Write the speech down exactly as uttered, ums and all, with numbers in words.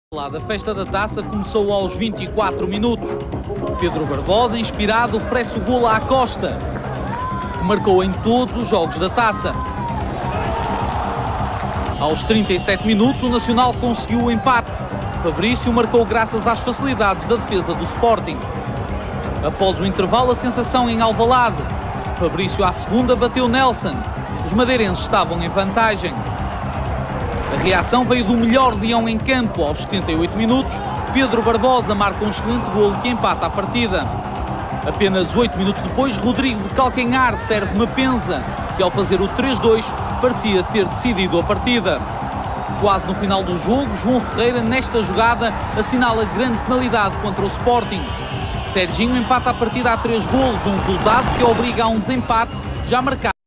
A festa da taça começou aos vinte e quatro minutos. Pedro Barbosa, inspirado, oferece o golo à Costa, que marcou em todos os jogos da taça. Aos trinta e sete minutos, o Nacional conseguiu o empate. Fabrício marcou graças às facilidades da defesa do Sporting. Após o intervalo, a sensação em Alvalade. Fabrício à segunda bateu Nelson. Os madeirenses estavam em vantagem. A reação veio do melhor leão em campo. Aos setenta e oito minutos, Pedro Barbosa marca um excelente golo que empata a partida. Apenas oito minutos depois, Rodrigo de Calcanhar serve Mapensa, que ao fazer o três dois parecia ter decidido a partida. Quase no final do jogo, João Ferreira, nesta jogada, assinala grande penalidade contra o Sporting. Serginho empata a partida a três golos, um resultado que obriga a um desempate já marcado.